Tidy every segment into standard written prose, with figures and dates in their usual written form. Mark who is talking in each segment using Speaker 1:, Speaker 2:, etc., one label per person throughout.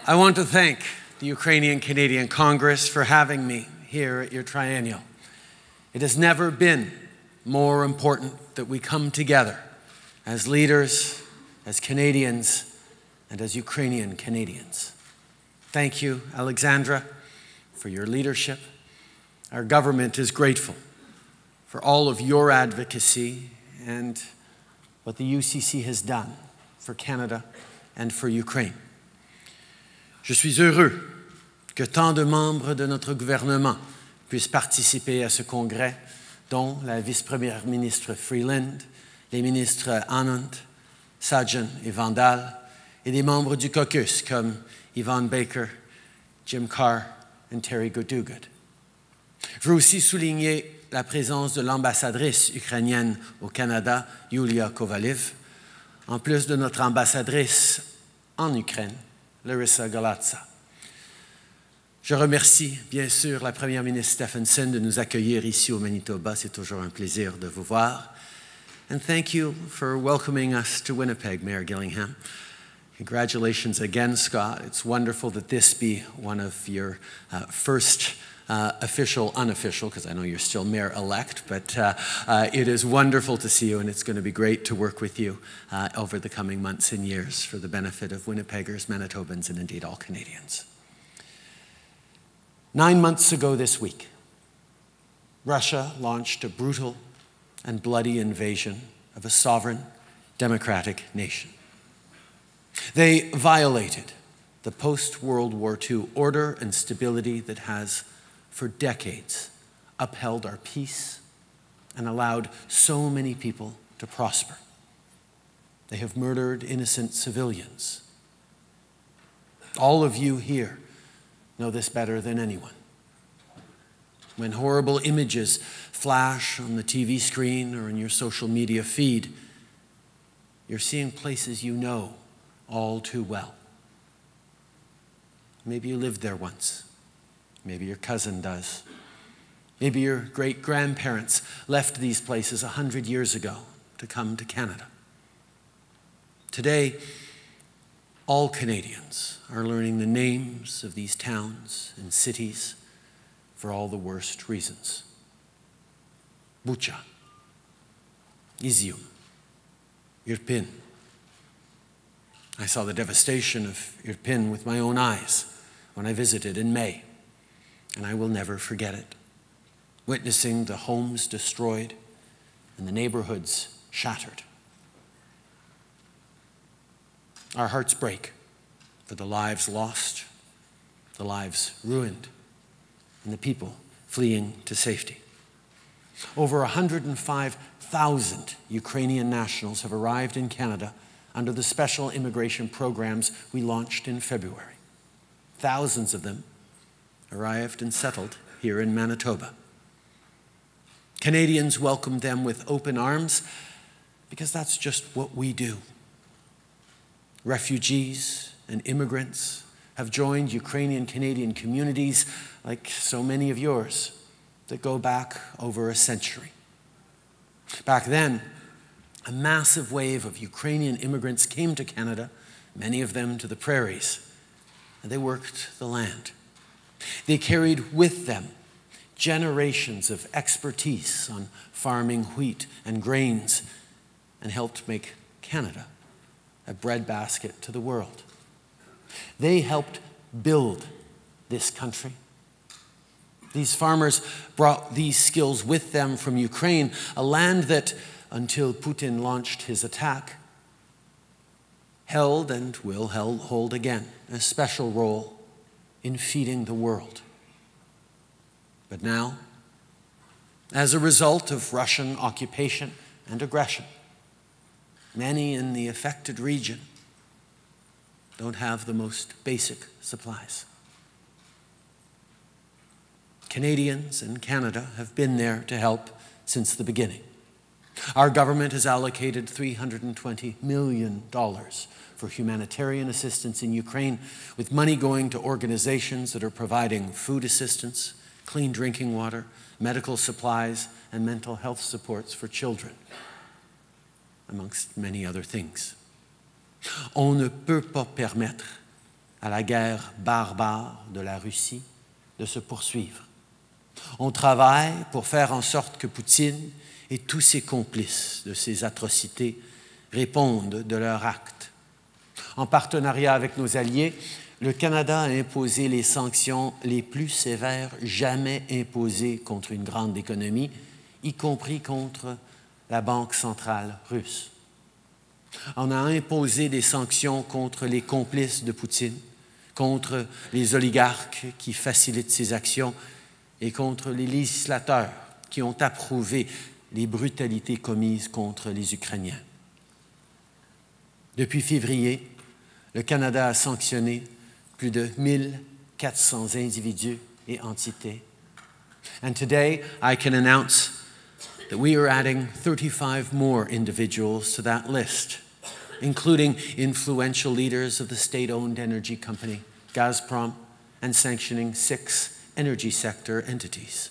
Speaker 1: I want to thank the Ukrainian Canadian Congress for having me here at your Triennial. It has never been more important that we come together as leaders, as Canadians, and as Ukrainian Canadians. Thank you, Alexandra, for your leadership. Our government is grateful for all of your advocacy and what the UCC has done for Canada and for Ukraine. Je suis heureux que tant de membres de notre gouvernement puissent participer à ce congrès, dont la vice-première ministre Freeland, les ministres Anand, Sajjan et Vandal, et des membres du caucus comme Yvonne Baker, Jim Carr et Terry Gooddugood. Je veux aussi souligner la présence de l'ambassadrice ukrainienne au Canada, Yulia Kovalev, en plus de notre ambassadrice en Ukraine, Larissa Galatza. Je remercie bien sûr la première ministre Stephenson de nous accueillir ici au Manitoba. C'est toujours un plaisir de vous voir. And thank you for welcoming us to Winnipeg, Mayor Gillingham. Congratulations again, Scott. It's wonderful that this be one of your first official, unofficial, because I know you're still mayor-elect, but it is wonderful to see you, and it's going to be great to work with you over the coming months and years for the benefit of Winnipeggers, Manitobans, and indeed all Canadians. 9 months ago this week, Russia launched a brutal and bloody invasion of a sovereign, democratic nation. They violated the post-World War II order and stability that has for decades upheld our peace and allowed so many people to prosper. They have murdered innocent civilians. All of you here know this better than anyone. When horrible images flash on the TV screen or in your social media feed, you're seeing places you know all too well. Maybe you lived there once. Maybe your cousin does. Maybe your great-grandparents left these places 100 years ago to come to Canada. Today, all Canadians are learning the names of these towns and cities for all the worst reasons. Bucha, Izium, Irpin. I saw the devastation of Irpin with my own eyes when I visited in May, and I will never forget it. Witnessing the homes destroyed and the neighborhoods shattered. Our hearts break for the lives lost, the lives ruined, and the people fleeing to safety. Over 105,000 Ukrainian nationals have arrived in Canada under the special immigration programs we launched in February. Thousands of them arrived and settled here in Manitoba. Canadians welcomed them with open arms because that's just what we do. Refugees and immigrants have joined Ukrainian Canadian communities like so many of yours that go back over a century. Back then, a massive wave of Ukrainian immigrants came to Canada, many of them to the prairies, and they worked the land. They carried with them generations of expertise on farming wheat and grains and helped make Canada a breadbasket to the world. They helped build this country. These farmers brought these skills with them from Ukraine, a land that, until Putin launched his attack, held and will hold again a special role in feeding the world. But now, as a result of Russian occupation and aggression, many in the affected region don't have the most basic supplies. Canadians and Canada have been there to help since the beginning. Our government has allocated $320 million for humanitarian assistance in Ukraine, with money going to organizations that are providing food assistance, clean drinking water, medical supplies, and mental health supports for children, amongst many other things. On ne peut pas permettre à la guerre barbare de la Russie de se poursuivre. On travaille pour faire en sorte que Poutine et tous ses complices de ces atrocités répondent de leurs actes. En partenariat avec nos alliés, le Canada a imposé les sanctions les plus sévères jamais imposées contre une grande économie, y compris contre la Banque centrale russe. On a imposé des sanctions contre les complices de Poutine, contre les oligarques qui facilitent ses actions et contre les législateurs qui ont approuvé les brutalités commises contre les Ukrainiens. Depuis février, le Canada a sanctionné plus de 1400 individus et entités. And today, I can announce that we are adding 35 more individuals to that list, including influential leaders of the state-owned energy company, Gazprom, and sanctioning 6 energy sector entities.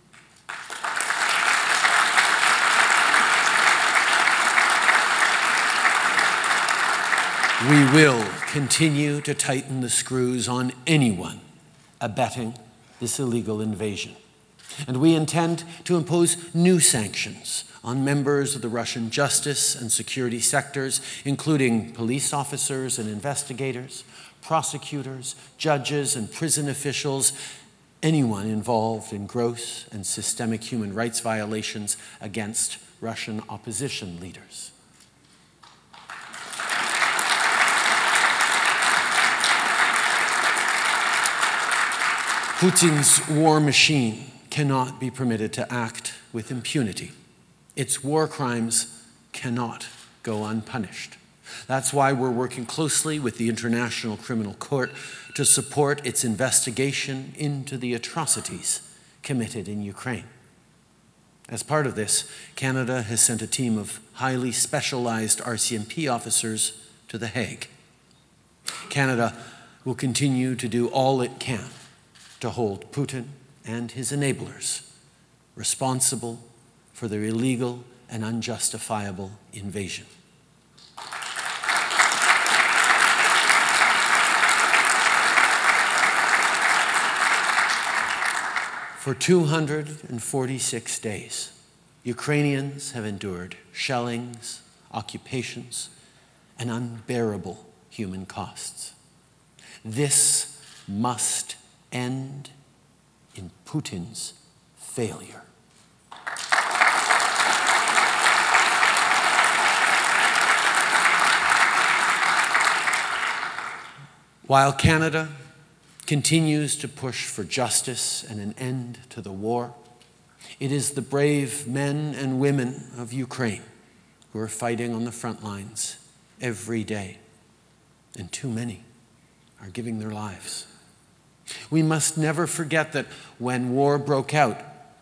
Speaker 1: We will continue to tighten the screws on anyone abetting this illegal invasion. And we intend to impose new sanctions on members of the Russian justice and security sectors, including police officers and investigators, prosecutors, judges, and prison officials, anyone involved in gross and systemic human rights violations against Russian opposition leaders. Putin's war machine cannot be permitted to act with impunity. Its war crimes cannot go unpunished. That's why we're working closely with the International Criminal Court to support its investigation into the atrocities committed in Ukraine. As part of this, Canada has sent a team of highly specialized RCMP officers to The Hague. Canada will continue to do all it can to hold Putin and his enablers responsible for their illegal and unjustifiable invasion. For 246 days, Ukrainians have endured shellings, occupations, and unbearable human costs. This must end in Putin's failure. While Canada continues to push for justice and an end to the war, it is the brave men and women of Ukraine who are fighting on the front lines every day, and too many are giving their lives. We must never forget that when war broke out,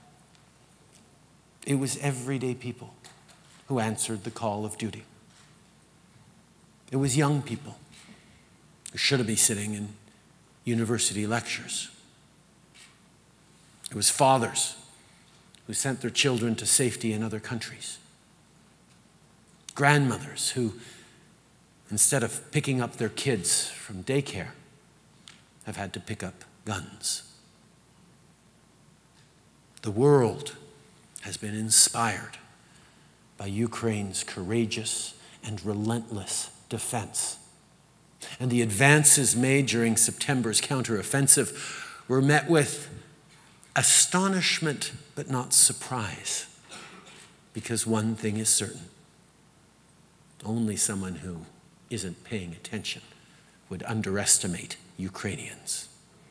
Speaker 1: it was everyday people who answered the call of duty. It was young people who should be sitting in university lectures. It was fathers who sent their children to safety in other countries. Grandmothers who, instead of picking up their kids from daycare, have had to pick up guns. The world has been inspired by Ukraine's courageous and relentless defense. And the advances made during September's counteroffensive were met with astonishment but not surprise, because one thing is certain: only someone who isn't paying attention would underestimate Ukrainians.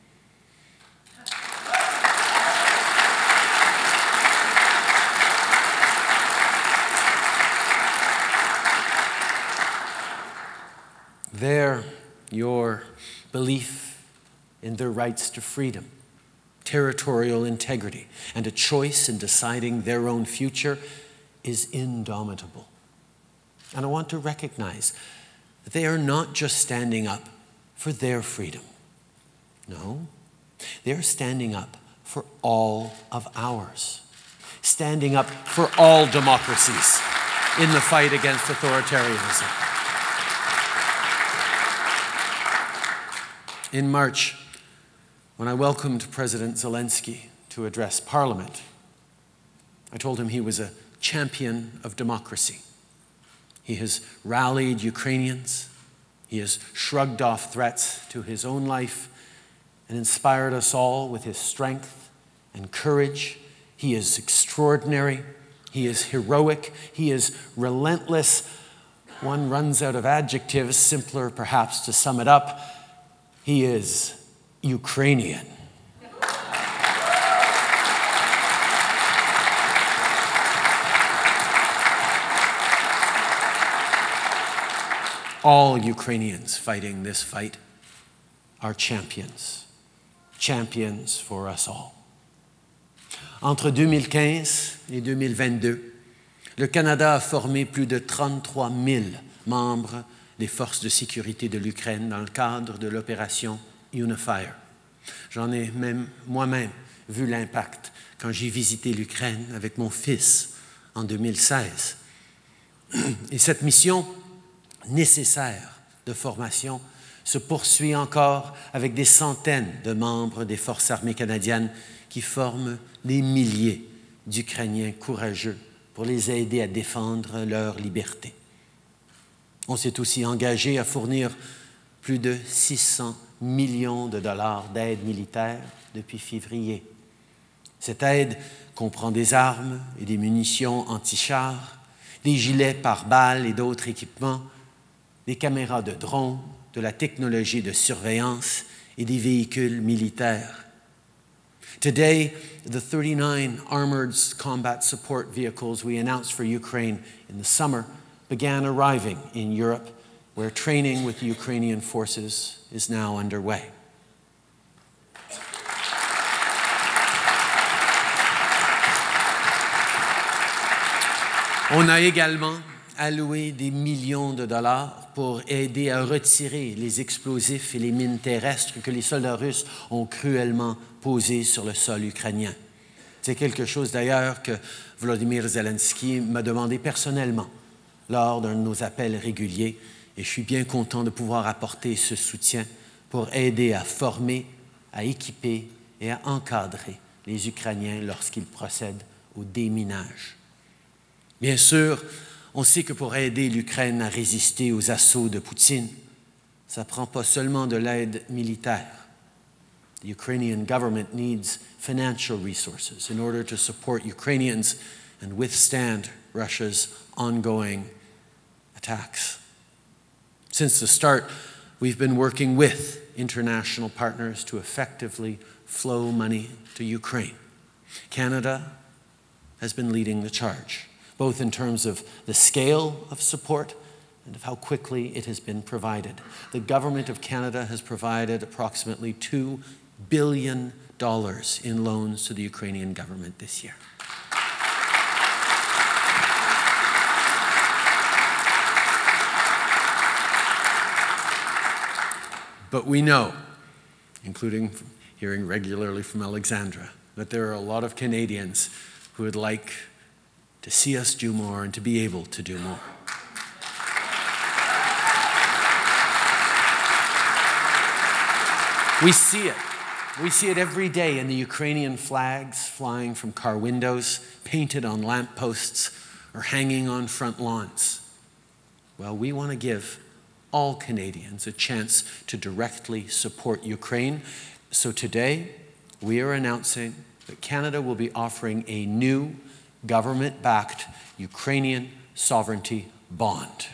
Speaker 1: Your belief in their rights to freedom, territorial integrity, and a choice in deciding their own future is indomitable. And I want to recognize that they are not just standing up for their freedom. No, they're standing up for all of ours, standing up for all democracies in the fight against authoritarianism. In March, when I welcomed President Zelensky to address Parliament, I told him he was a champion of democracy. He has rallied Ukrainians. He has shrugged off threats to his own life and inspired us all with his strength and courage. He is extraordinary. He is heroic. He is relentless. One runs out of adjectives, simpler perhaps to sum it up. He is Ukrainian. All Ukrainians fighting this fight are champions, champions for us all. Entre 2015 et 2022, le Canada a formé plus de 33 000 membres des forces de sécurité de l'Ukraine dans le cadre de l'opération Unifier. J'en ai même moi-même vu l'impact quand j'ai visité l'Ukraine avec mon fils en 2016. Et cette mission nécessaire de formation se poursuit encore avec des centaines de membres des forces armées canadiennes qui forment des milliers d'Ukrainiens courageux pour les aider à défendre leur liberté. On s'est aussi engagé à fournir plus de 600 millions de dollars d'aide militaire depuis février. Cette aide comprend des armes et des munitions anti-chars, des gilets pare-balles et d'autres équipements, des caméras de drone, de la technologie de surveillance et des véhicules militaires. Today, the 39 armored combat support vehicles we announced for Ukraine in the summer began arriving in Europe, where training with the Ukrainian forces is now underway. On a également alloué des millions de dollars pour aider à retirer les explosifs et les mines terrestres que les soldats russes ont cruellement posés sur le sol ukrainien. C'est quelque chose d'ailleurs que Volodymyr Zelensky m'a demandé personnellement lors d'un de nos appels réguliers et je suis bien content de pouvoir apporter ce soutien pour aider à former, à équiper et à encadrer les Ukrainiens lorsqu'ils procèdent au déminage. Bien sûr, on sait que pour aider l'Ukraine à résister aux assauts de Poutine, ça ne prend pas seulement de l'aide militaire. The Ukrainian government needs financial resources in order to support Ukrainians and withstand Russia's ongoing attacks. Since the start, we've been working with international partners to effectively flow money to Ukraine. Canada has been leading the charge, both in terms of the scale of support and of how quickly it has been provided. The Government of Canada has provided approximately $2 billion in loans to the Ukrainian government this year. But we know, including hearing regularly from Alexandra, that there are a lot of Canadians who would like to see us do more and to be able to do more. We see it. We see it every day in the Ukrainian flags flying from car windows, painted on lampposts, or hanging on front lawns. Well, we want to give all Canadians a chance to directly support Ukraine. So today, we are announcing that Canada will be offering a new government-backed Ukrainian sovereignty bond.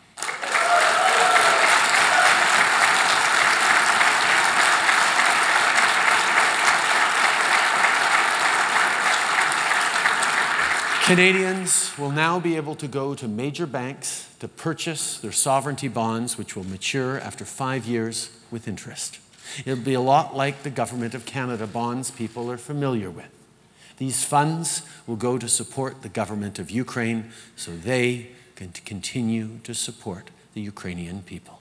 Speaker 1: Canadians will now be able to go to major banks to purchase their sovereignty bonds, which will mature after 5 years with interest. It'll be a lot like the Government of Canada bonds people are familiar with. These funds will go to support the government of Ukraine so they can continue to support the Ukrainian people.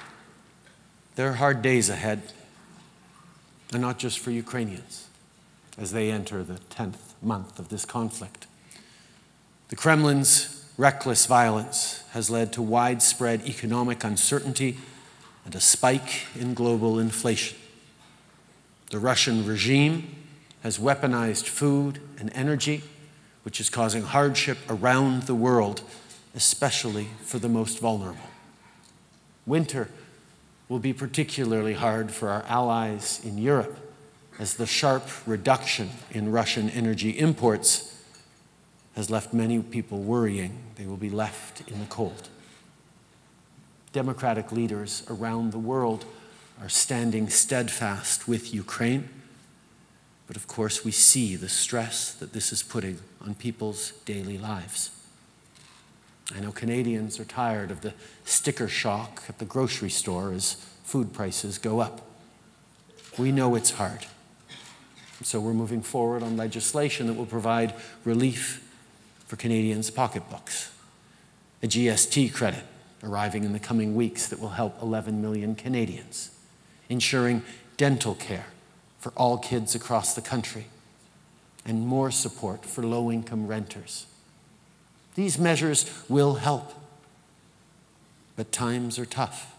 Speaker 1: There are hard days ahead, and not just for Ukrainians. as they enter the 10th month of this conflict. The Kremlin's reckless violence has led to widespread economic uncertainty and a spike in global inflation. The Russian regime has weaponized food and energy, which is causing hardship around the world, especially for the most vulnerable. Winter will be particularly hard for our allies in Europe, as the sharp reduction in Russian energy imports has left many people worrying they will be left in the cold. Democratic leaders around the world are standing steadfast with Ukraine, but of course we see the stress that this is putting on people's daily lives. I know Canadians are tired of the sticker shock at the grocery store as food prices go up. We know it's hard. So we're moving forward on legislation that will provide relief for Canadians' pocketbooks. A GST credit arriving in the coming weeks that will help 11 million Canadians. Ensuring dental care for all kids across the country. And more support for low-income renters. These measures will help. But times are tough.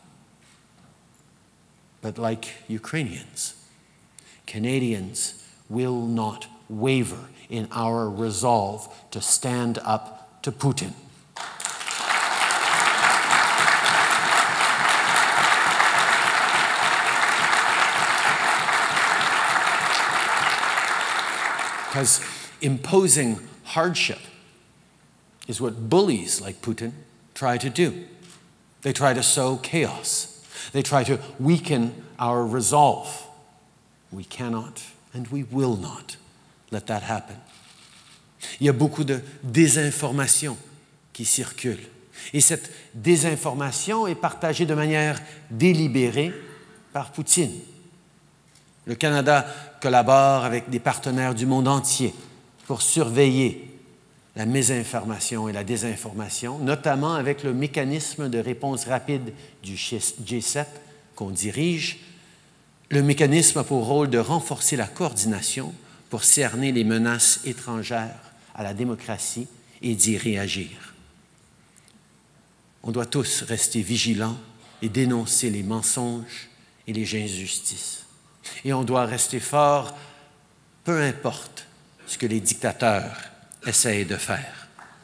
Speaker 1: But like Ukrainians, Canadians will not waver in our resolve to stand up to Putin. Because imposing hardship is what bullies like Putin try to do. They try to sow chaos. They try to weaken our resolve. We cannot and we will not let that happen. Il y a beaucoup de désinformation qui circule. Et cette désinformation est partagée de manière délibérée par Poutine. Le Canada collabore avec des partenaires du monde entier pour surveiller la mésinformation et la désinformation, notamment avec le mécanisme de réponse rapide du G7 qu'on dirige. Le mécanisme a pour rôle de renforcer la coordination pour cerner les menaces étrangères à la démocratie et d'y réagir. On doit tous rester vigilants et dénoncer les mensonges et les injustices. Et on doit rester fort, peu importe ce que les dictateurs essayent de faire.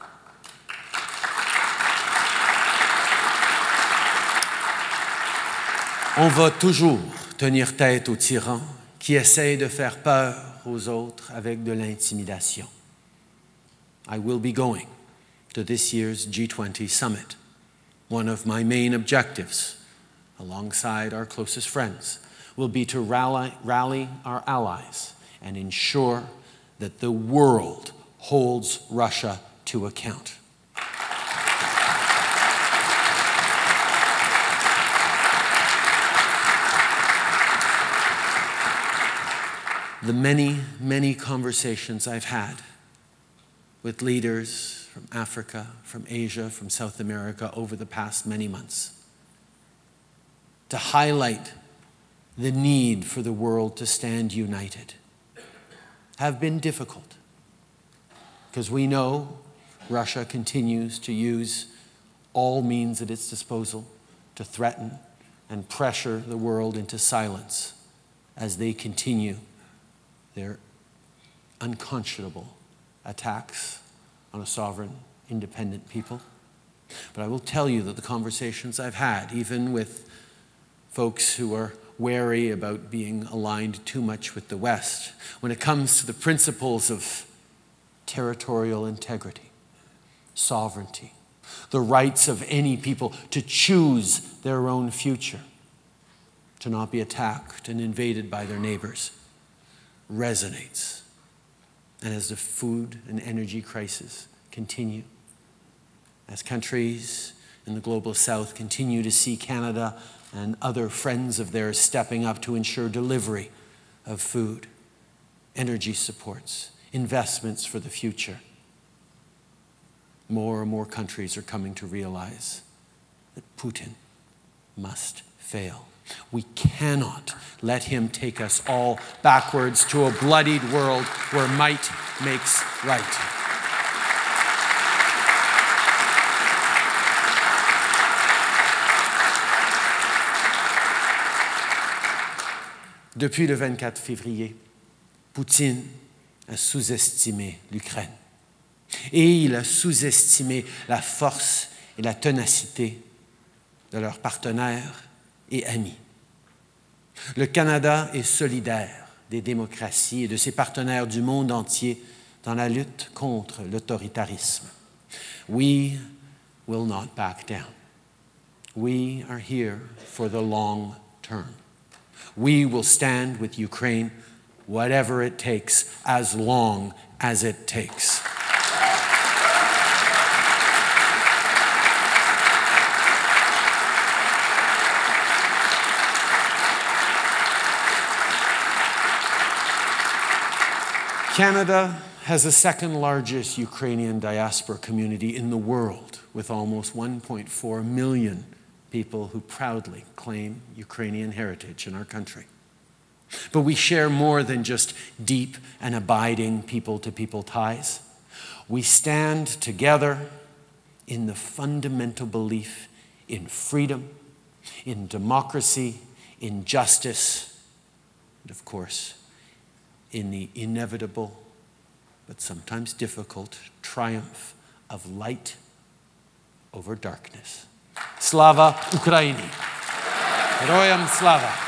Speaker 1: On va toujours tenir tête aux tyrans qui essayent de faire peur aux autres avec de l'intimidation. I will be going to this year's G20 summit. One of my main objectives, alongside our closest friends, will be to rally our allies and ensure that the world holds Russia to account. The many, many conversations I've had with leaders from Africa, from Asia, from South America over the past many months to highlight the need for the world to stand united have been difficult because we know Russia continues to use all means at its disposal to threaten and pressure the world into silence as they continue their unconscionable attacks on a sovereign, independent people. But I will tell you that the conversations I've had, even with folks who are wary about being aligned too much with the West, when it comes to the principles of territorial integrity, sovereignty, the rights of any people to choose their own future, to not be attacked and invaded by their neighbors, resonates. And as the food and energy crisis continue, as countries in the global South continue to see Canada and other friends of theirs stepping up to ensure delivery of food, energy supports, investments for the future, more and more countries are coming to realize that Putin must fail. We cannot let him take us all backwards to a bloodied world where might makes right. Depuis le 24 février, Poutine a sous-estimé l'Ukraine. Et il a sous-estimé la force et la ténacité de leurs partenaires et amis. Le Canada est solidaire des démocraties et de ses partenaires du monde entier dans la lutte contre l'autoritarisme. We will not back down. We are here for the long term. We will stand with Ukraine, whatever it takes, as long as it takes. Canada has the second largest Ukrainian diaspora community in the world, with almost 1.4 million people who proudly claim Ukrainian heritage in our country. But we share more than just deep and abiding people-to-people ties. We stand together in the fundamental belief in freedom, in democracy, in justice, and of course, in the inevitable, but sometimes difficult, triumph of light over darkness. Slava Ukraini! Heroyam slava!